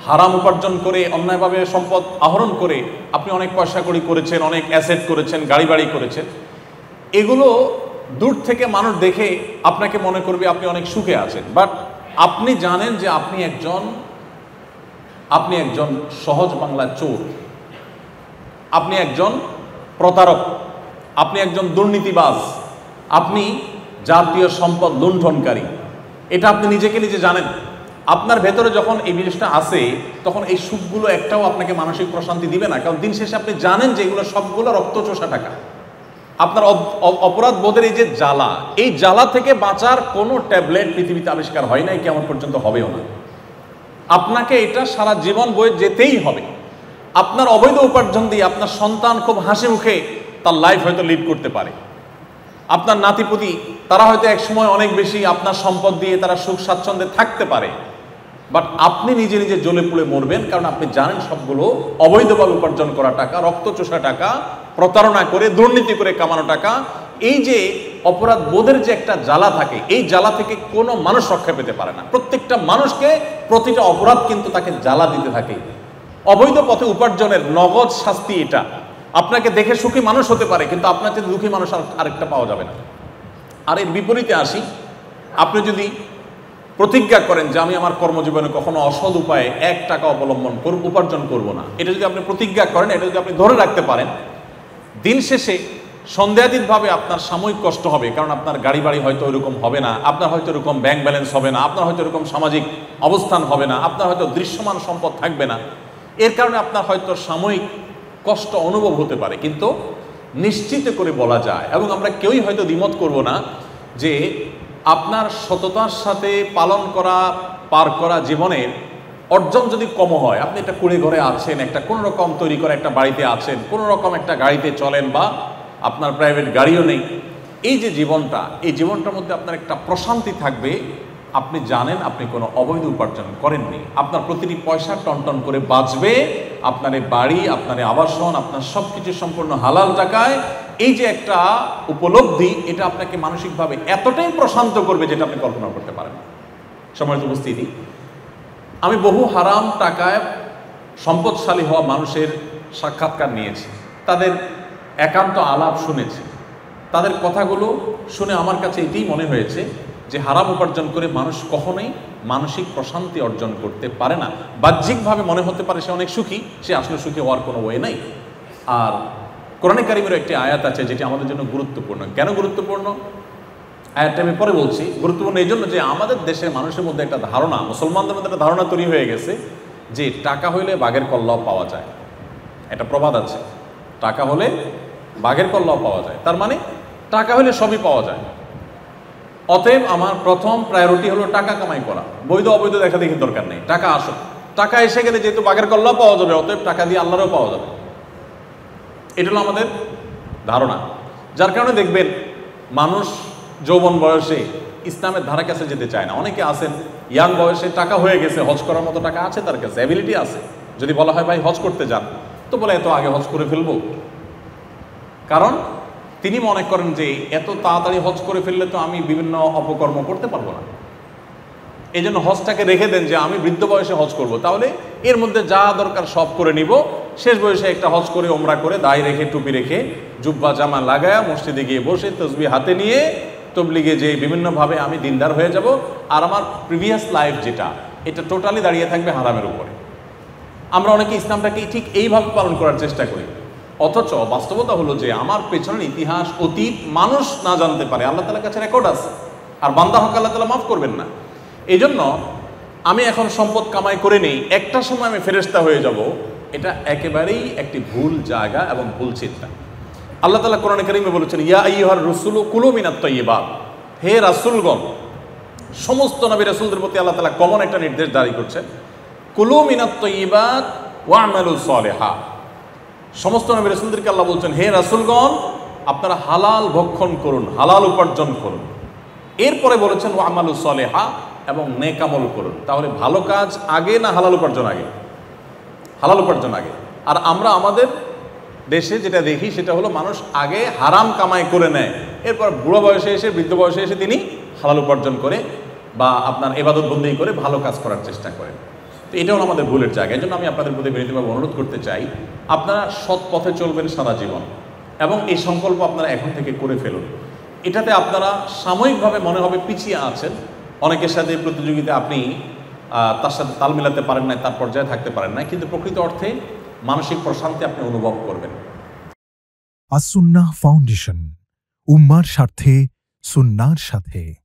হারাম উপার্জন করে, অন্যায়ভাবে সম্পদ আহরণ করে আপনি অনেক পয়সা কড়ি করেছেন, অনেক অ্যাসেট করেছেন, গাড়ি বাড়ি করেছেন, এগুলো দূর থেকে মানুষ দেখে আপনাকে মনে করবে আপনি অনেক সুখে আছেন। বাট আপনি জানেন যে আপনি একজন সহজ বাংলা চোর, আপনি একজন প্রতারক, আপনি একজন দুর্নীতিবাজ, আপনি জাতীয় সম্পদ লুণ্ঠনকারী। এটা আপনি নিজেকে নিজে জানেন। আপনার ভেতরে যখন এই জিনিসটা আসে তখন এই সুখগুলো একটাও আপনাকে মানসিক প্রশান্তি দিবে না, কারণ দিন শেষে আপনি জানেন যে এগুলো সবগুলো রক্তচোষা টাকা। আপনার অপরাধ বোধের এই যে জ্বালা, এই জ্বালা থেকে বাঁচার কোনো ট্যাবলেট পৃথিবীতে আবিষ্কার হয় নাই, কেমন পর্যন্ত হবেও না। আপনাকে এটা সারা জীবন বয়ে যেতেই হবে। আপনার অবৈধ উপার্জন দিয়ে আপনার সন্তান খুব হাসি মুখে তার লাইফ হয়তো লিড করতে পারে, আপনার নাতিপুতি তারা হয়তো এক সময় অনেক বেশি আপনার সম্পদ দিয়ে তারা সুখ স্বাচ্ছন্দ্যে থাকতে পারে, বাট আপনি নিজে নিজে জ্বলে পুড়ে মরবেন, কারণ আপনি জানেন সবগুলো অবৈধভাবে উপার্জন করা টাকা, রক্তচোষা টাকা, প্রতারণা করে দুর্নীতি করে কামানো টাকা। এই যে অপরাধ বোধের যে একটা জ্বালা থাকে, এই জ্বালা থেকে কোনো মানুষ রক্ষা পেতে পারে না। প্রত্যেকটা মানুষকে প্রতিটা অপরাধ কিন্তু তাকে জ্বালা দিতে থাকে। অবৈধ পথে উপার্জনের নগদ শাস্তি এটা। আপনাকে দেখে সুখী মানুষ হতে পারে, কিন্তু আপনার চেয়ে দুঃখী মানুষ আরেকটা পাওয়া যাবে না। আর এর বিপরীতে আসি, আপনি যদি প্রতিজ্ঞা করেন যে আমি আমার কর্মজীবনে কখনো অসৎ উপায়ে 1 টাকা অবলম্বন উপার্জন করব না, এটা যদি আপনি প্রতিজ্ঞা করেন, এটা যদি আপনি ধরে রাখতে পারেন, দিন শেষে সন্দেহাতীতভাবে আপনার সাময়িক কষ্ট হবে, কারণ আপনার গাড়ি বাড়ি হয়তো ওইরকম হবে না, আপনার হয়তো এরকম ব্যাংক ব্যালেন্স হবে না, আপনার হয়তো এরকম সামাজিক অবস্থান হবে না, আপনার হয়তো দৃশ্যমান সম্পদ থাকবে না। এর কারণে আপনার হয়তো সাময়িক কষ্ট অনুভব হতে পারে, কিন্তু নিশ্চিত করে বলা যায়, এবং আমরা কেউই হয়তো দ্বিমত করব না, যে আপনার সততার সাথে পার করা জীবনের অর্জন যদি কম হয়, আপনি একটা কুড়ে ঘরে আছেন, একটা কোনো রকম তৈরি করে একটা বাড়িতে আছেন, কোনো রকম একটা গাড়িতে চলেন, বা আপনার প্রাইভেট গাড়িও নেই, এই যে জীবনটা, এই জীবনটার মধ্যে আপনার একটা প্রশান্তি থাকবে। আপনি জানেন আপনি কোনো অবৈধ উপার্জন করেননি, আপনার প্রতিটি পয়সা টনটন করে বাঁচবে, আপনার এই বাড়ি, আপনার এই আবাসন, আপনার সব কিছু সম্পূর্ণ হালাল টাকায়। এই যে একটা উপলব্ধি, এটা আপনাকে মানসিকভাবে এতটাই প্রশান্ত করবে যেটা আপনি কল্পনা করতে পারেন না। সম্মানিত উপস্থিতি, আমি বহু হারাম টাকায় সম্পদশালী হওয়া মানুষের সাক্ষাৎকার নিয়েছি, তাদের একান্ত আলাপ শুনেছি। তাদের কথাগুলো শুনে আমার কাছে এটাই মনে হয়েছে যে হারাম উপার্জন করে মানুষ কখনোই মানসিক প্রশান্তি অর্জন করতে পারে না। বাহ্যিকভাবে মনে হতে পারে সে অনেক সুখী, সে আসলে সুখী হওয়ার কোনো ওয়ে নাই। আর কোরআনে কারিমের একটি আয়াত আছে যেটি আমাদের জন্য গুরুত্বপূর্ণ। কেন গুরুত্বপূর্ণ? আয়াতটা আমি পরে বলছি। গুরুত্বপূর্ণ এই জন্য যে আমাদের দেশের মানুষের মধ্যে একটা ধারণা, মুসলমানদের মধ্যে একটা ধারণা তৈরি হয়ে গেছে যে টাকা হইলে বাঘের কল্লাও পাওয়া যায়। একটা প্রবাদ আছে, টাকা হলে বাঘের কল্লাও পাওয়া যায়, তার মানে টাকা হলে সবই পাওয়া যায়। অতএব আমার প্রথম প্রায়োরিটি হলো টাকা কামাই করা, বৈধ অবৈধ দেখা দেখি দরকার নেই, টাকা আসুক। টাকা এসে গেলে যেহেতু বাঘের কল্লাও পাওয়া যাবে, অতএব টাকা দিয়ে আল্লাহরও পাওয়া যাবে। এটা হলো আমাদের ধারণা, যার কারণে দেখবেন মানুষ যৌবন বয়সে ইসলামের ধারা কাছে যেতে চায় না। অনেকে আছেন ইয়াং বয়সে টাকা হয়ে গেছে, হজ করার মতো টাকা আছে তার কাছে, অ্যাবিলিটি আছে। যদি বলা হয় ভাই হজ করতে যান, তো বলে এত আগে হজ করে ফেলবো, কারণ তিনি মনে করেন যে এত তাড়াতাড়ি হজ করে ফেললে তো আমি বিভিন্ন অপকর্ম করতে পারবো না। এই জন্য হজটাকে রেখে দেন যে আমি বৃদ্ধ বয়সে হজ করব, তাহলে এর মধ্যে যা দরকার সব করে নিব, শেষ বয়সে একটা হজ করে ওমরা করে দাড়ি রেখে টুপি রেখে জুব্বা জামা লাগায়া মসজিদে গিয়ে বসে তসবিহ হাতে নিয়ে তবলিগে যে বিভিন্নভাবে আমি দিনদার হয়ে যাব, আর আমার প্রিভিয়াস লাইফ যেটা, এটা টোটালি দাঁড়িয়ে থাকবে হারামের উপরে। আমরা অনেকে ইসলামটাকে ঠিক এইভাবে পালন করার চেষ্টা করি, অথচ বাস্তবতা হলো যে আমার পেছনের ইতিহাস, অতীত মানুষ না জানতে পারে, আল্লাহ তাআলার কাছে রেকর্ড আছে, আর বান্দা হক আল্লাহ তাআলা মাফ করবেন না। এই জন্য আমি এখন সম্পদ কামাই করে নেই, একটা সময় আমি ফেরেশতা হয়ে যাব, এটা একেবারেই একটি ভুল জায়গা এবং ভুল চিন্তা। আল্লাহ তাআলা কোরআনে কারিমে বলেছেন, ইয়া আইয়ুহার রাসূলু কুলু মিনাত তাইয়্যিবাত, হে রাসূলগণ, সমস্ত নবী রাসূলদের প্রতি আল্লাহ তাআলা কমন একটা নির্দেশ জারি করছেন, কুলু মিনাত তাইয়্যিবাত ওয়া'মালু সালিহা। সমস্ত নবী রাসূলদেরকে আল্লাহ বলছেন, হে রাসূলগণ, আপনারা হালাল ভক্ষণ করুন, হালাল উপার্জন করুন। এরপরে বলেছেন ওয়া'মালু সালিহা, এবং নেক আমল করুন। তাহলে ভালো কাজ আগে না হালাল উপার্জন আগে? হালাল উপার্জন আগে। আর আমরা আমাদের দেশে যেটা দেখি সেটা হলো মানুষ আগে হারাম কামাই করে নেয়, এরপর বুড়ো বয়সে এসে, বৃদ্ধ বয়সে এসে তিনি হালাল উপার্জন করে বা আপনার ইবাদত বন্দেগী করে ভালো কাজ করার চেষ্টা করেন। তো এটাও আমাদের ভুলের জায়গা। এই জন্য আমি আপনাদের প্রতি বিনীতভাবে অনুরোধ করতে চাই, আপনারা সৎ পথে চলবেন সারা জীবন, এবং এই সংকল্প আপনারা এখন থেকে করে ফেলুন। এটাতে আপনারা সাময়িকভাবে মনে হবে পিছিয়ে আছেন, অনেকের সাথে প্রতিযোগিতা আপনি তার সাথে তাল মেলাতে পারেন নাই, তার পর্যায়ে থাকতে পারেন নাই, কিন্তু প্রকৃত অর্থে মানসিক প্রশান্তি আপনি অনুভব করবেন। আস-সুন্নাহ ফাউন্ডেশন, উম্মার স্বার্থে সুন্নাহর সাথে।